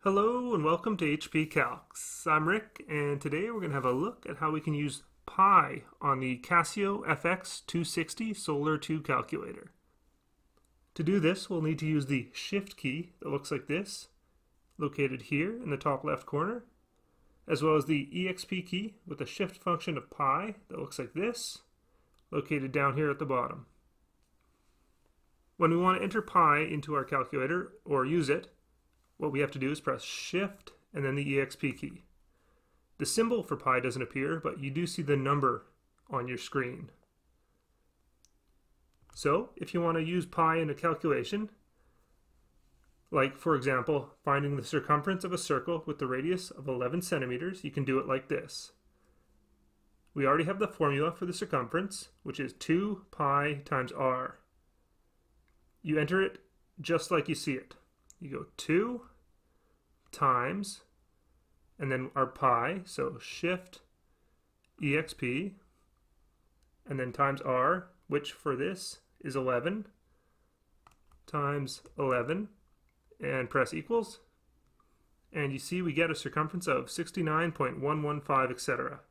Hello and welcome to HP Calcs. I'm Rick, and today we're going to have a look at how we can use pi on the Casio fx-260 Solar 2 calculator. To do this, we'll need to use the Shift key that looks like this, located here in the top left corner, as well as the EXP key with the shift function of pi that looks like this, located down here at the bottom. When we want to enter pi into our calculator, or use it, what we have to do is press Shift and then the EXP key. The symbol for pi doesn't appear, but you do see the number on your screen. So if you want to use pi in a calculation, like for example, finding the circumference of a circle with the radius of 11 centimeters, you can do it like this. We already have the formula for the circumference, which is 2 pi times r. You enter it just like you see it. You go 2 times, and then our pi, so Shift, EXP, and then times r, which for this is 11, times 11, and press equals. And you see we get a circumference of 69.115, etc.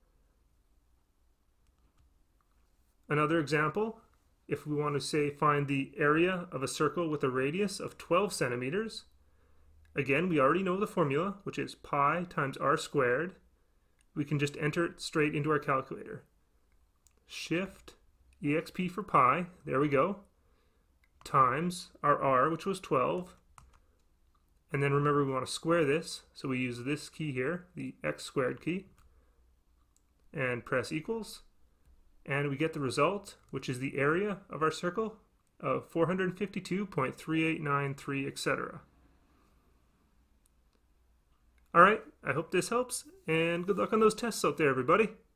Another example, if we want to say find the area of a circle with a radius of 12 centimeters, again we already know the formula, which is pi times r squared. We can just enter it straight into our calculator. Shift, EXP for pi, there we go, times our r, which was 12. And then remember we want to square this, so we use this key here, the x squared key, and press equals. And we get the result, which is the area of our circle of 452.3893, etc. Alright, I hope this helps, and good luck on those tests out there, everybody.